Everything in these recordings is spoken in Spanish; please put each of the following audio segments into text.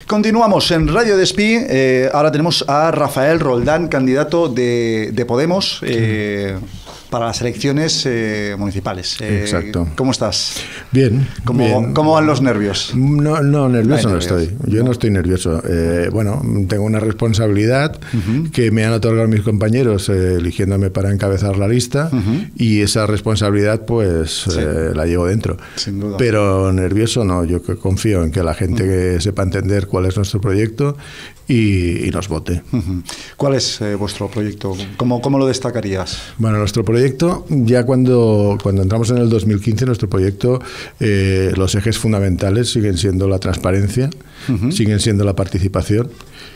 Continuamos en Radio Despí. Ahora tenemos a Rafael Roldán, candidato de Podemos para las elecciones municipales. Exacto. ¿Cómo estás? Bien. ¿Cómo van los nervios? No, nervioso no estoy. Yo no estoy nervioso. Bueno, tengo una responsabilidad que me han otorgado mis compañeros eligiéndome para encabezar la lista y esa responsabilidad pues la llevo dentro. Sin duda. Pero nervioso no. Yo confío en que la gente que sepa entender cuál es nuestro proyecto y nos vote. ¿Cuál es vuestro proyecto? ¿Cómo lo destacarías? Bueno, nuestro proyecto, ya cuando entramos en el 2015, nuestro proyecto, los ejes fundamentales siguen siendo la transparencia, siguen siendo la participación.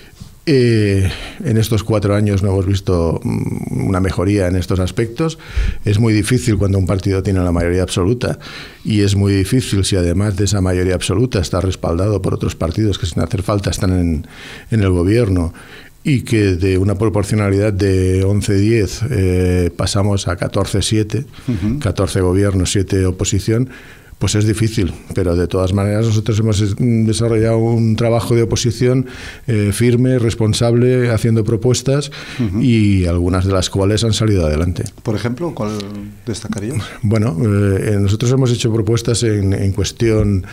En estos 4 años no hemos visto una mejoría en estos aspectos. Es muy difícil cuando un partido tiene la mayoría absoluta, y es muy difícil si además de esa mayoría absoluta está respaldado por otros partidos que sin hacer falta están en el gobierno, y que de una proporcionalidad de 11-10 pasamos a 14-7, 14 gobiernos, 7 oposición. Pues es difícil, pero de todas maneras nosotros hemos desarrollado un trabajo de oposición firme, responsable, haciendo propuestas y algunas de las cuales han salido adelante. Por ejemplo, ¿cuál destacarías? Bueno, nosotros hemos hecho propuestas en cuestión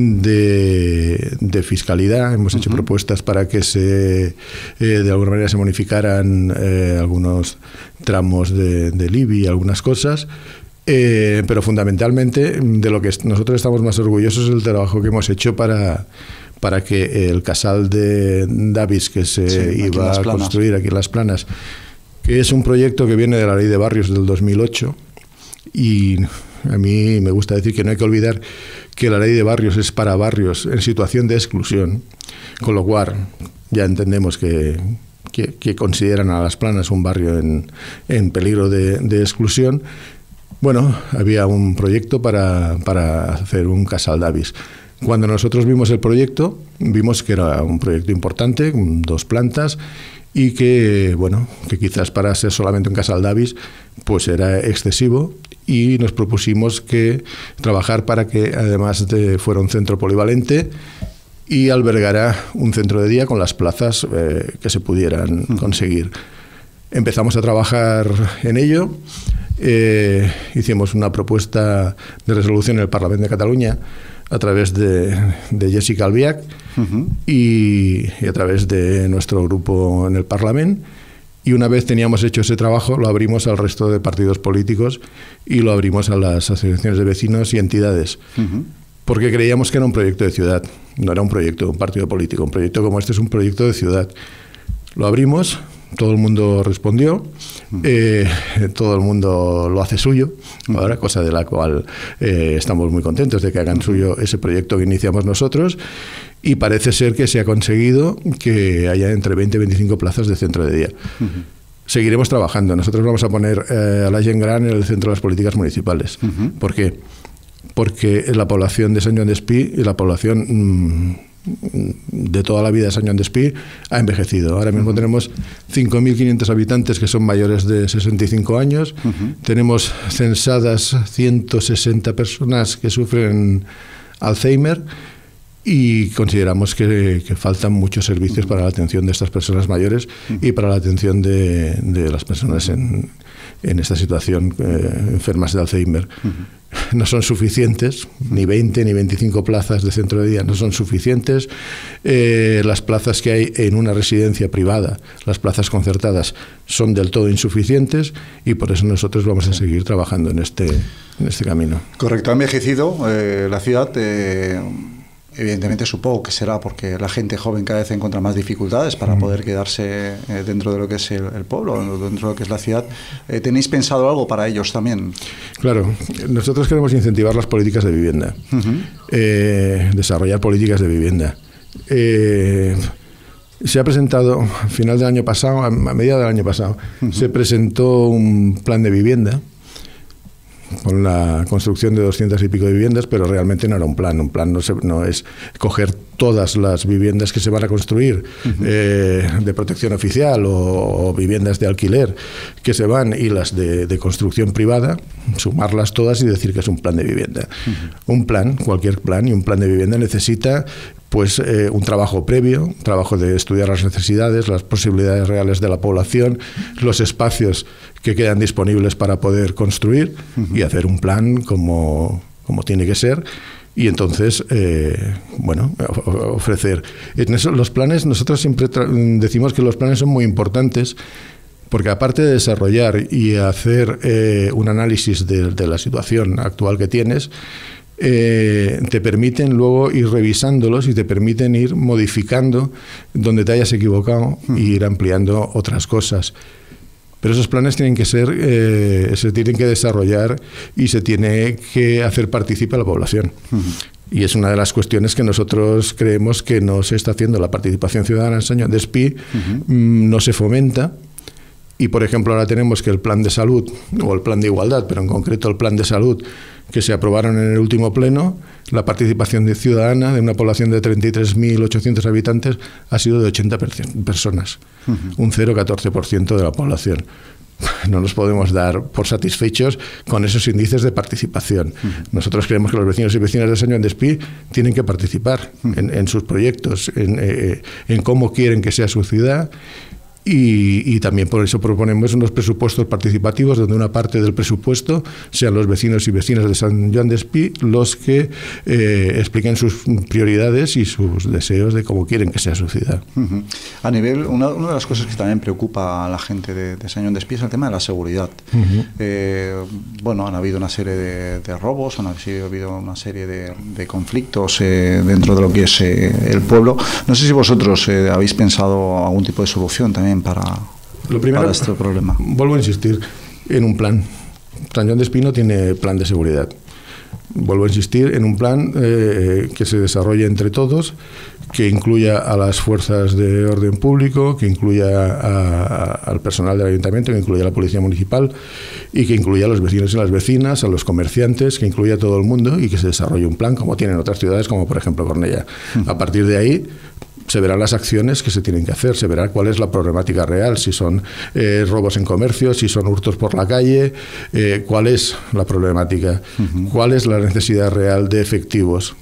de fiscalidad, hemos hecho propuestas para que de alguna manera se bonificaran algunos tramos del IBI y algunas cosas. Pero fundamentalmente de lo que nosotros estamos más orgullosos es el trabajo que hemos hecho para que el casal de Davis que se iba a construir aquí en Las Planas, que es un proyecto que viene de la Ley de Barrios del 2008, y a mí me gusta decir que no hay que olvidar que la Ley de Barrios es para barrios en situación de exclusión, con lo cual ya entendemos que consideran a Las Planas un barrio en peligro de exclusión. Bueno, había un proyecto para hacer un casal Davis. Cuando nosotros vimos el proyecto, vimos que era un proyecto importante, 2 plantas, y que, bueno, que quizás para ser solamente un casal Davis, pues era excesivo, y nos propusimos trabajar para que además fuera un centro polivalente y albergara un centro de día con las plazas que se pudieran conseguir. Empezamos a trabajar en ello. Hicimos una propuesta de resolución en el Parlamento de Cataluña a través de Jessica Albiach y a través de nuestro grupo en el Parlamento, y una vez teníamos hecho ese trabajo lo abrimos al resto de partidos políticos y lo abrimos a las asociaciones de vecinos y entidades, porque creíamos que era un proyecto de ciudad, no era un proyecto de un partido político. Un proyecto como este es un proyecto de ciudad. Lo abrimos. Todo el mundo respondió, todo el mundo lo hace suyo, ahora, cosa de la cual estamos muy contentos de que hagan suyo ese proyecto que iniciamos nosotros, y parece ser que se ha conseguido que haya entre 20 y 25 plazas de centro de día. Seguiremos trabajando. Nosotros vamos a poner a la gent gran en el centro de las políticas municipales. ¿Por qué? Porque la población de Sant Joan Despí y la población de toda la vida de Sant Joan Despí ha envejecido. Ahora mismo tenemos 5.500 habitantes que son mayores de 65 años. Tenemos censadas 160 personas que sufren Alzheimer, y consideramos que faltan muchos servicios para la atención de estas personas mayores y para la atención de las personas en esta situación enfermas de Alzheimer. No son suficientes, ni 20 ni 25 plazas de centro de día no son suficientes. Las plazas que hay en una residencia privada, las plazas concertadas, son del todo insuficientes, y por eso nosotros vamos a seguir trabajando en este camino. Correcto, ha envejecido la ciudad. Evidentemente supongo que será porque la gente joven cada vez encuentra más dificultades para poder quedarse dentro de lo que es el pueblo, dentro de lo que es la ciudad. ¿Tenéis pensado algo para ellos también? Claro, nosotros queremos incentivar las políticas de vivienda, desarrollar políticas de vivienda. Se ha presentado, a final del año pasado, a mediados del año pasado, se presentó un plan de vivienda con la construcción de 200 y pico de viviendas, pero realmente no era un plan. Un plan no es coger todas las viviendas que se van a construir de protección oficial o viviendas de alquiler que se van, y las de construcción privada, sumarlas todas y decir que es un plan de vivienda. Un plan, cualquier plan, y un plan de vivienda necesita pues un trabajo previo, un trabajo de estudiar las necesidades, las posibilidades reales de la población, los espacios que quedan disponibles para poder construir y hacer un plan como tiene que ser. Y entonces, ofrecer. En eso, los planes, nosotros siempre decimos que los planes son muy importantes, porque aparte de desarrollar y hacer un análisis de la situación actual que tienes, te permiten luego ir revisándolos y te permiten ir modificando donde te hayas equivocado e ir ampliando otras cosas. Pero esos planes tienen que ser, se tienen que desarrollar y se tiene que hacer partícipe a la población. Y es una de las cuestiones que nosotros creemos que no se está haciendo. La participación ciudadana en Sant Joan Despí no se fomenta. Y, por ejemplo, ahora tenemos que el plan de salud, o el plan de igualdad, pero en concreto el plan de salud, que se aprobaron en el último pleno, la participación ciudadana de una población de 33.800 habitantes ha sido de 80 personas, un 0,14% de la población. No nos podemos dar por satisfechos con esos índices de participación. Nosotros creemos que los vecinos y vecinas de Sant Joan Despí tienen que participar en sus proyectos, en cómo quieren que sea su ciudad. Y también por eso proponemos unos presupuestos participativos donde una parte del presupuesto sean los vecinos y vecinas de Sant Joan Despí los que expliquen sus prioridades y sus deseos de cómo quieren que sea su ciudad. A nivel, una de las cosas que también preocupa a la gente de Sant Joan Despí es el tema de la seguridad. Han habido una serie de robos, han habido una serie de conflictos dentro de lo que es el pueblo. No sé si vosotros habéis pensado algún tipo de solución también para este problema. Vuelvo a insistir en un plan. Sant Joan Despí no tiene plan de seguridad. Vuelvo a insistir en un plan que se desarrolle entre todos, que incluya a las fuerzas de orden público, que incluya al personal del ayuntamiento, que incluya a la policía municipal y que incluya a los vecinos y las vecinas, a los comerciantes, que incluya a todo el mundo y que se desarrolle un plan como tienen otras ciudades, como por ejemplo Cornellá. A partir de ahí se verán las acciones que se tienen que hacer, se verá cuál es la problemática real, si son robos en comercio, si son hurtos por la calle, cuál es la problemática, cuál es la necesidad real de efectivos.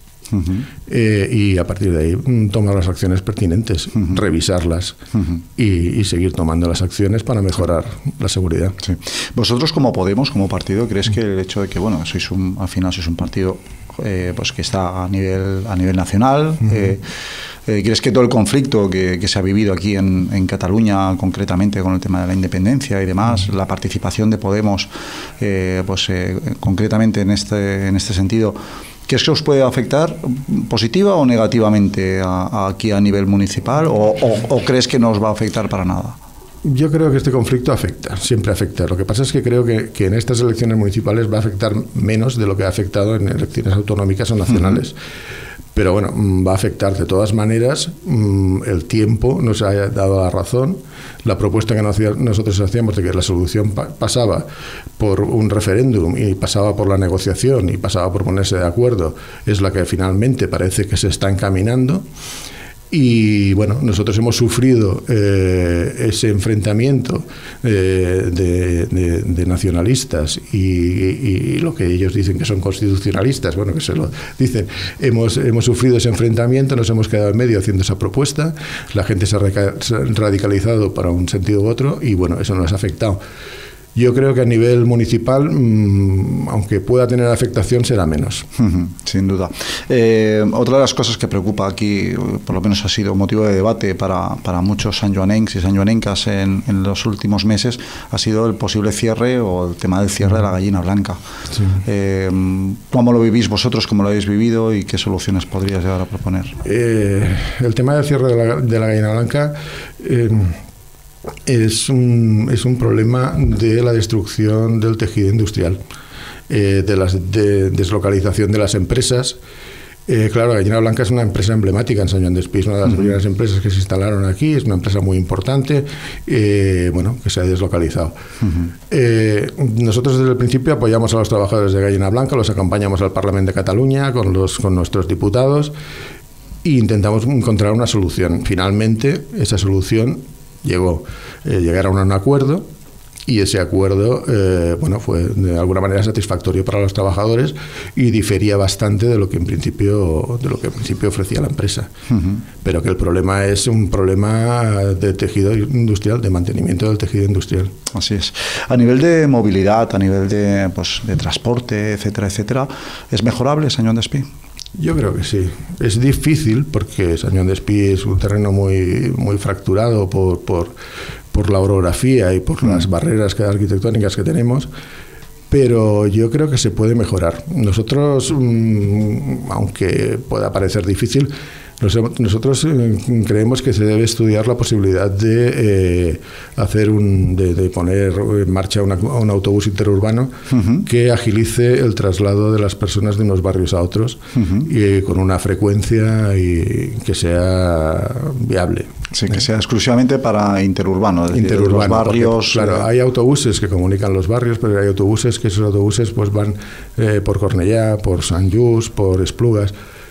Y a partir de ahí tomar las acciones pertinentes, revisarlas y seguir tomando las acciones para mejorar la seguridad. Sí. Vosotros como Podemos, como partido, ¿crees que el hecho de que al final sois un partido pues que está a nivel nacional, ¿crees que todo el conflicto que se ha vivido aquí en Cataluña, concretamente con el tema de la independencia y demás, la participación de Podemos, concretamente en este sentido, ¿crees que os puede afectar positiva o negativamente aquí a nivel municipal o crees que no os va a afectar para nada? Yo creo que este conflicto afecta, siempre afecta. Lo que pasa es que creo que en estas elecciones municipales va a afectar menos de lo que ha afectado en elecciones autonómicas o nacionales. Pero bueno, va a afectar de todas maneras. El tiempo nos ha dado la razón. La propuesta que nosotros hacíamos de que la solución pasaba por un referéndum y pasaba por la negociación y pasaba por ponerse de acuerdo es la que finalmente parece que se está encaminando. Y bueno, nosotros hemos sufrido ese enfrentamiento de nacionalistas y lo que ellos dicen que son constitucionalistas, bueno, que se lo dicen. Hemos sufrido ese enfrentamiento, nos hemos quedado en medio haciendo esa propuesta, la gente se ha radicalizado para un sentido u otro y bueno, eso nos ha afectado. Yo creo que a nivel municipal, aunque pueda tener afectación, será menos. Sin duda. Otra de las cosas que preocupa aquí, por lo menos ha sido motivo de debate para muchos santjoanencs y santjoanencas en los últimos meses, ha sido el posible cierre o el tema del cierre de la Gallina Blanca. Sí. ¿Cómo lo vivís vosotros? ¿Cómo lo habéis vivido? ¿Y qué soluciones podrías llegar a proponer? El tema del cierre de la Gallina Blanca... Es un problema de la destrucción del tejido industrial, de la deslocalización de las empresas. Claro, Gallina Blanca es una empresa emblemática en Sant Joan Despí, es una de las primeras empresas que se instalaron aquí, es una empresa muy importante, que se ha deslocalizado. Nosotros desde el principio apoyamos a los trabajadores de Gallina Blanca, los acompañamos al Parlamento de Cataluña con nuestros diputados e intentamos encontrar una solución. Finalmente, esa solución llegaron a un acuerdo y ese acuerdo bueno, fue de alguna manera satisfactorio para los trabajadores y difería bastante de lo que en principio ofrecía la empresa. Pero que el problema es un problema de tejido industrial, de mantenimiento del tejido industrial. Así es. A nivel de movilidad, a nivel de, pues, de transporte, etcétera, etcétera, ¿es mejorable Sañón d'Espí? Yo creo que sí. Es difícil porque Sañón d'Espí es un terreno muy fracturado por la orografía y por las barreras arquitectónicas que tenemos, pero yo creo que se puede mejorar. Nosotros, aunque pueda parecer difícil, nosotros creemos que se debe estudiar la posibilidad de de poner en marcha un autobús interurbano que agilice el traslado de las personas de unos barrios a otros y con una frecuencia y que sea viable. Sí, que sea exclusivamente para interurbano, es decir, los barrios. Porque, claro, hay autobuses que comunican los barrios, pero hay autobuses que esos autobuses pues van por Cornellá, por Sant Just, por Esplugas.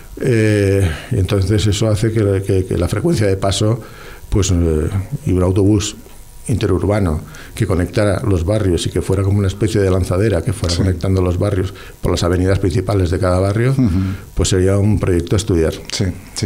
Entonces eso hace que la frecuencia de paso, pues y un autobús interurbano que conectara los barrios y que fuera como una especie de lanzadera que fuera conectando los barrios por las avenidas principales de cada barrio, pues sería un proyecto a estudiar. Sí.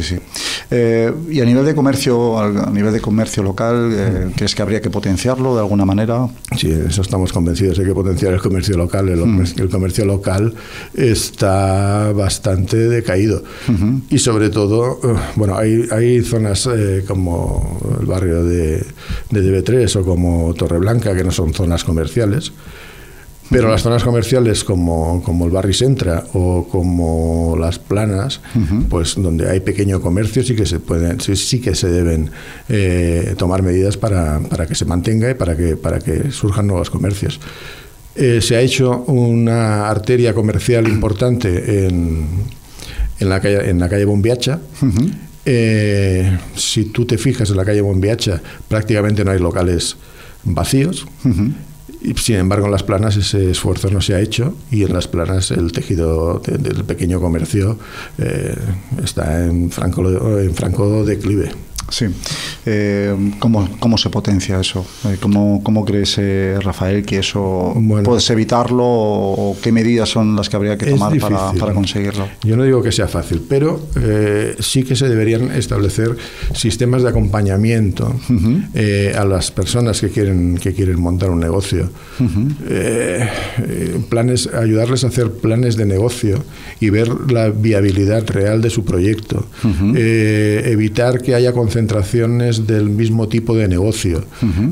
Y a nivel de comercio local, ¿crees que habría que potenciarlo de alguna manera? Sí, eso estamos convencidos, hay que potenciar el comercio local. El comercio local está bastante decaído y sobre todo, bueno, hay zonas como el barrio de DB3 o como Torreblanca, que no son zonas comerciales, pero las zonas comerciales como el Barri Centra o como Las Planas, pues donde hay pequeño comercio sí que se deben tomar medidas para que se mantenga y para que surjan nuevos comercios. Se ha hecho una arteria comercial importante en la calle Bombiacha. Si tú te fijas en la calle Bombiacha, prácticamente no hay locales vacíos. Y, sin embargo, en Las Planas ese esfuerzo no se ha hecho y en Las Planas el tejido del pequeño comercio está en franco declive. Sí. ¿Cómo se potencia eso? ¿Cómo crees, Rafael, que eso puedes evitarlo o qué medidas son las que habría que tomar para conseguirlo? Yo no digo que sea fácil, pero sí que se deberían establecer sistemas de acompañamiento a las personas que quieren montar un negocio. Ayudarles a hacer planes de negocio y ver la viabilidad real de su proyecto. Evitar que haya concentraciones del mismo tipo de negocio,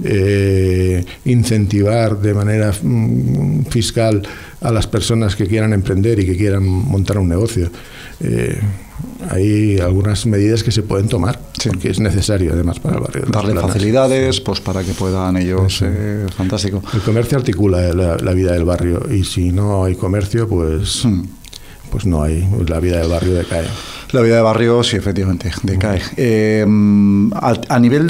incentivar de manera fiscal a las personas que quieran emprender y que quieran montar un negocio. Hay algunas medidas que se pueden tomar, porque es necesario además para el barrio. Darle facilidades, pues para que puedan ellos. Fantástico. El comercio articula la vida del barrio y si no hay comercio, pues no hay, la vida del barrio decae. La vida de barrio, sí, efectivamente, decae. A nivel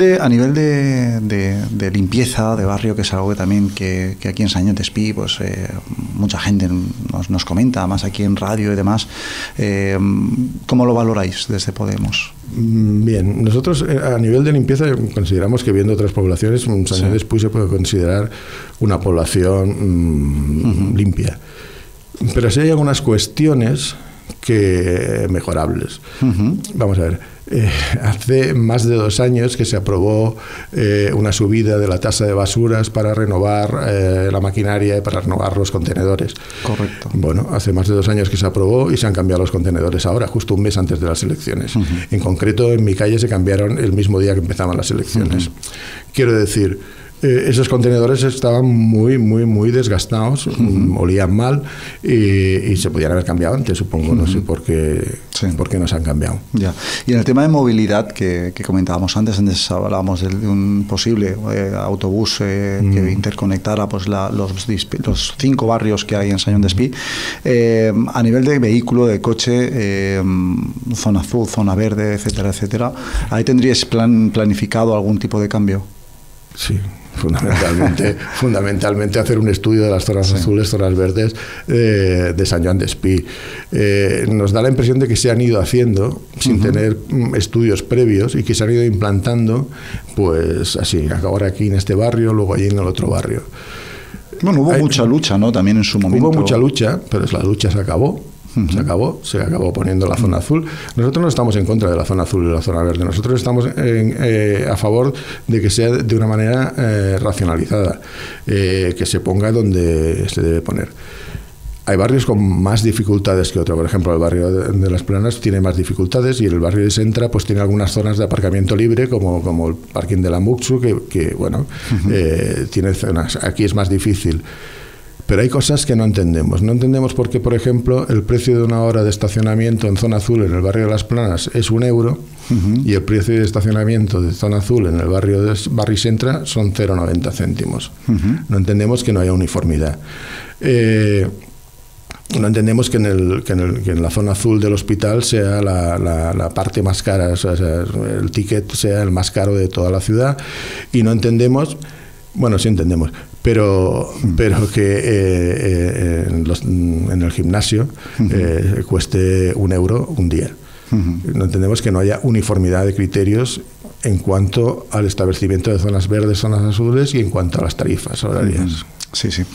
de limpieza de barrio, que es algo que también que aquí en Sañón d'Espí, pues mucha gente nos comenta, más aquí en radio y demás. ¿Cómo lo valoráis desde Podemos? Bien, nosotros a nivel de limpieza consideramos que viendo otras poblaciones, Sañón d'Espí se puede considerar una población limpia. Pero sí hay algunas cuestiones mejorables. Vamos a ver, hace más de 2 años que se aprobó una subida de la tasa de basuras para renovar la maquinaria y para renovar los contenedores. Correcto. Bueno, hace más de 2 años que se aprobó y se han cambiado los contenedores ahora, justo un mes antes de las elecciones. En concreto, en mi calle se cambiaron el mismo día que empezaban las elecciones. Quiero decir, esos contenedores estaban muy desgastados, olían mal y se podían haber cambiado antes, supongo. No sé por qué no se han cambiado. Ya. Y en el tema de movilidad que comentábamos antes hablábamos de un posible autobús que interconectara pues los 5 barrios que hay en Sañón d'Espí. A nivel de vehículo, de coche, zona azul, zona verde, etcétera, ¿ahí tendríais planificado algún tipo de cambio? Sí. Fundamentalmente hacer un estudio de las zonas azules, zonas verdes de Sant Joan Despí. Nos da la impresión de que se han ido haciendo sin tener estudios previos y que se han ido implantando, pues así, ahora aquí en este barrio, luego allí en el otro barrio. Bueno, hubo mucha lucha, ¿no? También en su momento. Hubo mucha lucha, pero la lucha se acabó. Se acabó poniendo la zona azul. Nosotros no estamos en contra de la zona azul y la zona verde. Nosotros estamos a favor de que sea de una manera racionalizada, que se ponga donde se debe poner. Hay barrios con más dificultades que otros. Por ejemplo, el barrio de Las Planas tiene más dificultades y el barrio de Sentra pues tiene algunas zonas de aparcamiento libre, como el parking de la Muxu, que bueno, tiene zonas. Aquí es más difícil. Pero hay cosas que no entendemos. No entendemos por qué, por ejemplo, el precio de una hora de estacionamiento en zona azul en el barrio de Las Planas es €1 y el precio de estacionamiento de zona azul en el barrio de Barri Centra son 0,90 céntimos. No entendemos que no haya uniformidad. No entendemos que en la zona azul del hospital sea la parte más cara, o sea, el ticket sea el más caro de toda la ciudad, y no entendemos, bueno, sí entendemos, pero que en el gimnasio cueste €1 un día. No entendemos que no haya uniformidad de criterios en cuanto al establecimiento de zonas verdes, zonas azules y en cuanto a las tarifas horarias. Sí, sí.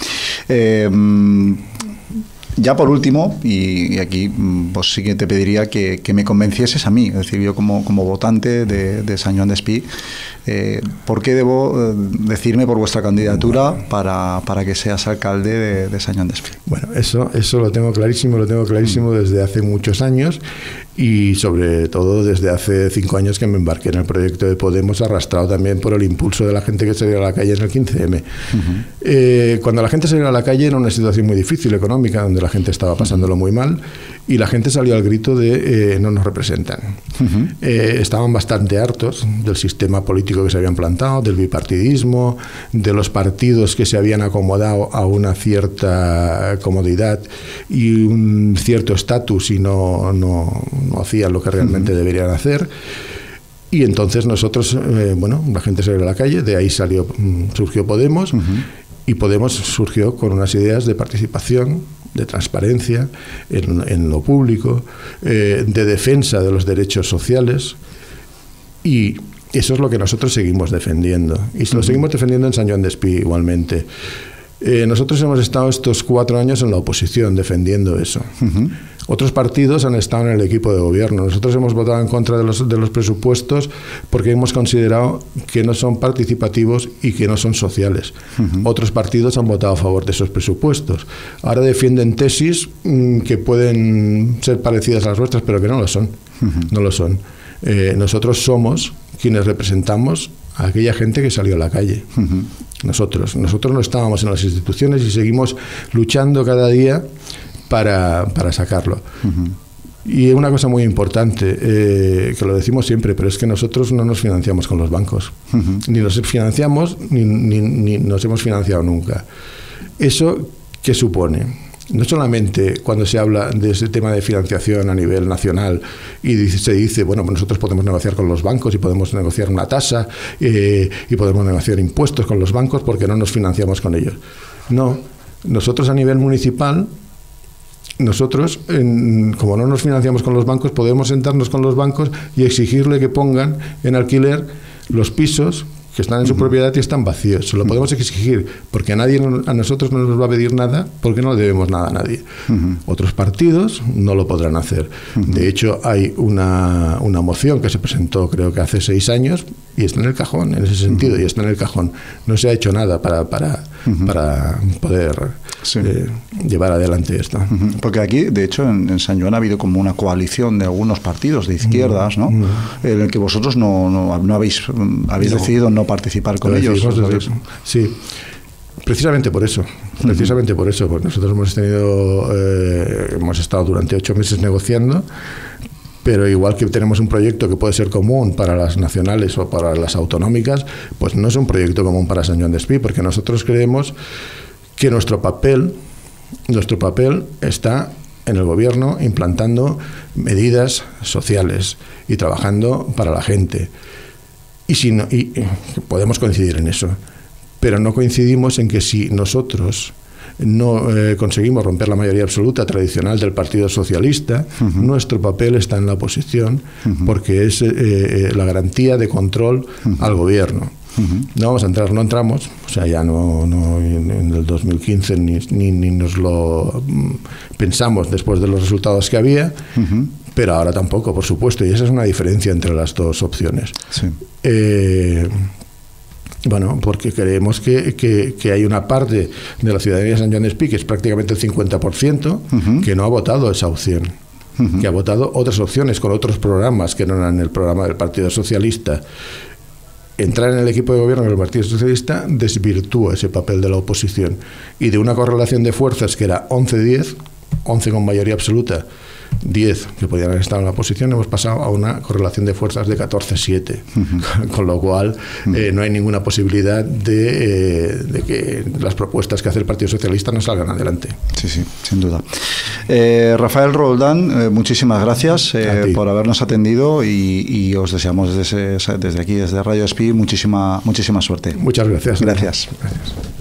Ya por último, y aquí pues sí que te pediría que me convencieses a mí, es decir, yo como votante de Sant Joan Despí, ¿por qué debo decirme por vuestra candidatura para que seas alcalde de Sant Joan Despí? Bueno, eso lo tengo clarísimo desde hace muchos años, y sobre todo desde hace 5 años que me embarqué en el proyecto de Podemos, arrastrado también por el impulso de la gente que salió a la calle en el 15M. Cuando la gente salió a la calle era una situación muy difícil económica, donde la gente estaba pasándolo muy mal, y la gente salió al grito de no nos representan. Estaban bastante hartos del sistema político que se habían plantado, del bipartidismo, de los partidos que se habían acomodado a una cierta comodidad y un cierto estatus y no hacían lo que realmente deberían hacer. Y entonces nosotros, la gente salió a la calle, de ahí surgió Podemos, y Podemos surgió con unas ideas de participación, de transparencia en lo público, de defensa de los derechos sociales, y eso es lo que nosotros seguimos defendiendo, y lo seguimos defendiendo en Sant Joan Despí igualmente. Nosotros hemos estado estos 4 años en la oposición defendiendo eso. Otros partidos han estado en el equipo de gobierno. Nosotros hemos votado en contra de los presupuestos porque hemos considerado que no son participativos y que no son sociales. Otros partidos han votado a favor de esos presupuestos. Ahora defienden tesis que pueden ser parecidas a las nuestras, pero que no lo son. No lo son. Nosotros somos quienes representamos a aquella gente que salió a la calle. Nosotros no estábamos en las instituciones y seguimos luchando cada día para sacarlo. Y una cosa muy importante, que lo decimos siempre, pero es que nosotros no nos financiamos con los bancos. Ni nos financiamos, ni nos hemos financiado nunca. ¿Eso qué supone? No solamente cuando se habla de ese tema de financiación a nivel nacional y se dice, bueno, pues nosotros podemos negociar con los bancos y podemos negociar una tasa y podemos negociar impuestos con los bancos porque no nos financiamos con ellos. No, nosotros a nivel municipal, como no nos financiamos con los bancos, podemos sentarnos con los bancos y exigirle que pongan en alquiler los pisos que están en su propiedad y están vacíos. Se lo podemos exigir, porque a nosotros no nos va a pedir nada, porque no le debemos nada a nadie. Otros partidos no lo podrán hacer. De hecho, hay una moción que se presentó, creo que hace 6 años, y está en el cajón, en ese sentido, y está en el cajón. No se ha hecho nada para poder llevar adelante esto. Porque aquí, de hecho, en Sant Joan ha habido como una coalición de algunos partidos de izquierdas, ¿no? En el que vosotros no habéis decidido no participar con ellos. Sí, precisamente por eso. Pues nosotros hemos estado durante 8 meses negociando, pero igual que tenemos un proyecto que puede ser común para las nacionales o para las autonómicas, pues no es un proyecto común para Sant Joan Despí, porque nosotros creemos que nuestro papel está en el gobierno implantando medidas sociales y trabajando para la gente. Y podemos coincidir en eso. pero no coincidimos en que si nosotros no conseguimos romper la mayoría absoluta tradicional del Partido Socialista, nuestro papel está en la oposición, porque es la garantía de control al gobierno. No vamos a entrar, no entramos, o sea, ya no en el 2015 ni nos lo pensamos después de los resultados que había, pero ahora tampoco, por supuesto, y esa es una diferencia entre las dos opciones. Sí. Bueno, porque creemos que hay una parte de la ciudadanía de Sant Joan Despí, que es prácticamente el 50%, que no ha votado esa opción, que ha votado otras opciones con otros programas que no eran el programa del Partido Socialista. Entrar en el equipo de gobierno del Partido Socialista desvirtúa ese papel de la oposición, y de una correlación de fuerzas que era 11-10, 11 con mayoría absoluta, 10 que podían haber estado en la oposición, hemos pasado a una correlación de fuerzas de 14-7, con lo cual no hay ninguna posibilidad de que las propuestas que hace el Partido Socialista no salgan adelante. Sí, sí, sin duda. Rafael Roldán, muchísimas gracias por habernos atendido, y os deseamos desde aquí, desde Radio Despí, muchísima suerte. Muchas gracias. Gracias.